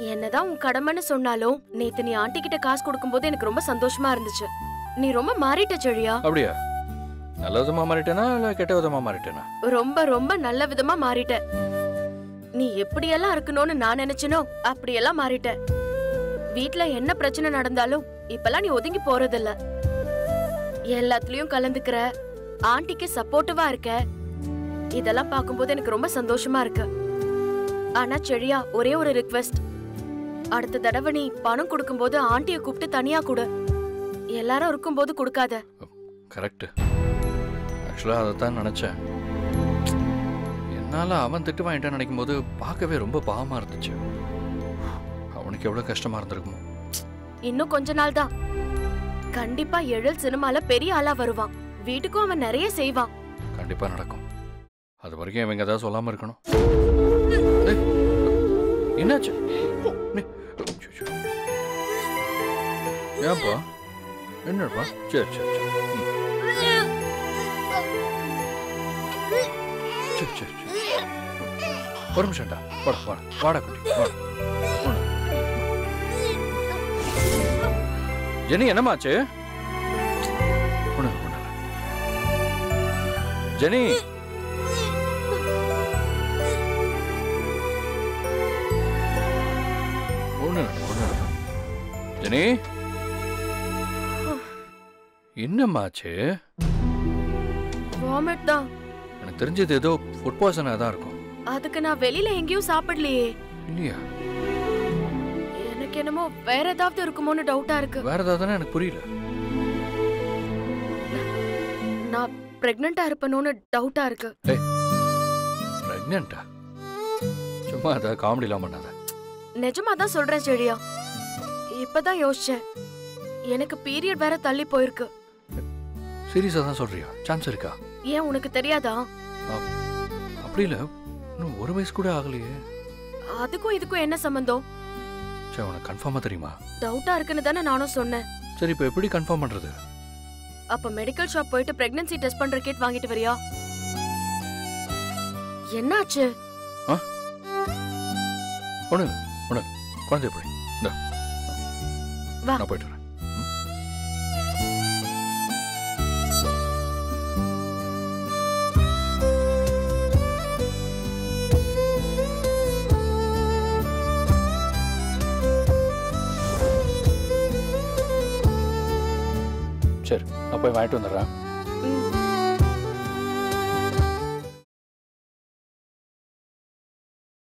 என்னதான் உன் கடமைன்னு சொன்னாலும் நேத்து நீ ஆண்டி கிட்ட காசு கொடுக்கும்போது எனக்கு ரொம்ப சந்தோஷமா இருந்துச்சு. நீ ரொம்ப மாறிட்ட செழியா. அப்படியா? நல்ல விதமா மாறிட்டேனா இல்ல கெட்ட விதமா மாறிட்டேனா? ரொம்ப ரொம்ப நல்ல விதமா மாறிட்ட. நீ எப்படியெல்லாம் இருக்கணும்னு நான் நினைச்சனோ அப்படியெல்லாம் மாறிட்ட. வீட்ல என்ன பிரச்சனை நடந்தாலும் இப்பெல்லாம் நீ ஒதுங்கி போறதில்ல. எல்லாத்துலயும் கலந்துக்கிற, ஆண்டிக்கு சப்போர்ட்டிவா இருக்க. இதெல்லாம் பார்க்கும்போது எனக்கு ரொம்ப சந்தோஷமா இருக்கு. ஆனா செழியா, ஒரே ஒரு ரிக்வெஸ்ட். அடுத்த தடவை நீ பணம் கொடுக்கும்போது ஆண்டியை கூப்பிட்டு தனியா கொடு. எல்லாரும் இருக்கும்போது கொடுக்காத. கரெக்ட். ஆக்சுவலா அதைத்தான் நினைச்சேன். என்னால அவன் திட்டு வாங்கிட்டான்னு நினைக்கும் போது பார்க்கவே ரொம்ப பாவமா இருந்துச்சு. அவனுக்கு எவ்வளவு கஷ்டமா இருந்திருக்குமோ. இன்னும் கொஞ்ச நாள் தான். கண்டிப்பா எழில் சினிமால பெரிய ஆளா வருவான். வீட்டுக்கும் அவன் நிறைய செய்வான். கண்டிப்பா நடக்கும். அது வரைக்கும் இவங்க ஏதாவது சொல்லாம இருக்கணும். என்னாச்சு? ஏன்பா? என்னப்பா? சரி சரி சரி சரி சரி. ஒரு நிமிஷம்டா. வாடா வாடா வாடா குட்டி வாடா. ஜெனி என்னமாச்சு? ஜெனி ஜெனி என்னமாச்சு? வாமிட் தான். எனக்கு தெரிஞ்சது ஏதோ ஃபுட் பாய்சனா தான் இருக்கும். அதுக்கு நான் வெளியில எங்கேயும் சாப்பிடலையே. இல்லையா? எனக்கு என்னமோ வேற ஏதாவது இருக்குமோன்னு டவுட்டா இருக்கு. வேற ஏதாவதுன்னா எனக்கு புரியல. நான் பிரெக்னண்டா இருப்பேனோன்னு டவுட்டா இருக்கு. பிரெக்னண்டா? சும்மா அத காமெடிலாம் பண்ணாத. நிஜமா தான் சொல்றேன் செழியா. இப்பதான் யோசிச்சேன். எனக்கு பீரியட் வேற தள்ளி போயிருக்கு. சீரியஸா தான் சொல்றியா? சான்ஸ் இருக்கா? ஏன் உனக்கு தெரியாதா? அப்படி இல்ல, இன்னும் ஒரு வயசு கூட ஆகலையே. அதுக்கும் இதுக்கும் என்ன சம்பந்தம்? சரி, உனக்கு கன்ஃபார்மா தெரியுமா? டவுட்டா இருக்குன்னு தானே நானும் சொன்னேன். சரி, இப்போ எப்படி கன்ஃபார்ம் பண்றது? அப்ப மெடிக்கல் ஷாப் போயிட்டு பிரெக்னன்சி டெஸ்ட் பண்ற கிட் வாங்கிட்டு வரியா? என்னாச்சு? ஒண்ணு ஒண்ணு குழந்தை எப்படி? வா, நான் போயிட்டு வரேன். சரி, நான் போய் வாங்கிட்டு வந்துடுறேன்.